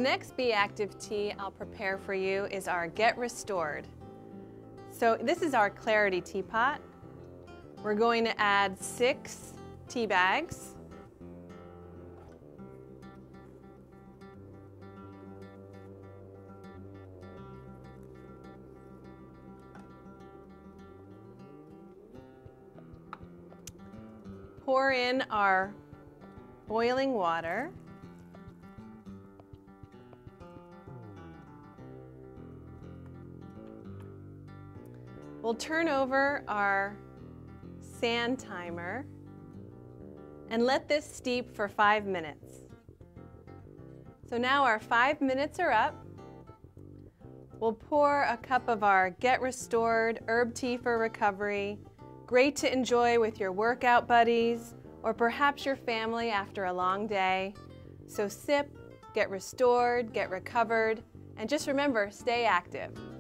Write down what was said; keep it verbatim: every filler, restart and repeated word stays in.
next Be Active tea I'll prepare for you is our Get Restored. So this is our Clarity Teapot. We're going to add six tea bags. Pour in our boiling water. We'll turn over our sand timer and let this steep for five minutes. So now our five minutes are up. We'll pour a cup of our Get Restored herb tea for recovery, great to enjoy with your workout buddies or perhaps your family after a long day. So sip, get restored, get recovered, and just remember, stay active.